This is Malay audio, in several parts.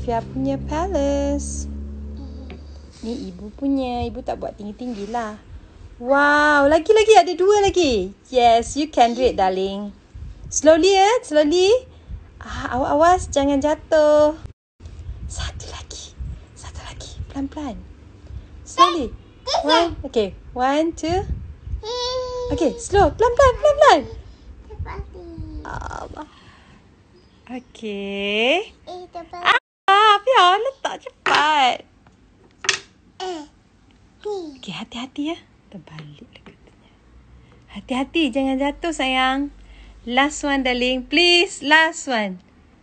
Aafiyah punya palace. Ni ibu punya. Ibu tak buat tinggi-tinggi lah. Wow, lagi ada 2 lagi. Yes, you can do it, darling. Slowly slowly. Awas jangan jatuh. Satu lagi. Pelan-pelan. Slowly. Okay, 1, 2. Okay, slow. Pelan-pelan. Allah. Okay. Aafiyah, letak cepat. Okay, hati-hati ya. Terbalik lah katanya. Hati-hati, jangan jatuh sayang. Last one, darling. Please, last one.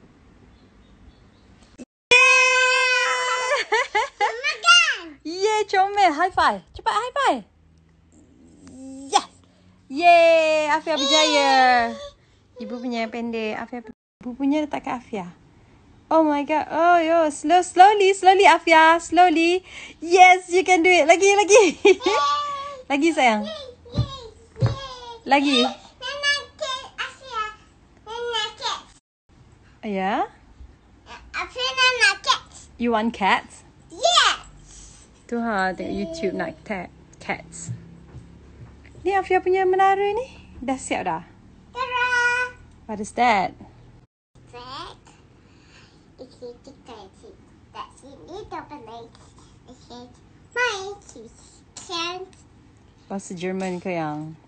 Yeah, Comel. High five. Cepat high five. Yes. Yay, Aafiyah berjaya. Ibu punya yang pendek. Ibu punya letak kat Aafiyah. Oh my god. Oh, yo. Slowly, Aafiyah. Slowly. Yes, you can do it. Lagi. Lagi, sayang. Lagi. Yeah? You want cats? Tu tengok YouTube nak cats. Ni Aafiyah punya menara ni. Dah siap dah? What is that? Bahasa Jerman ke yang?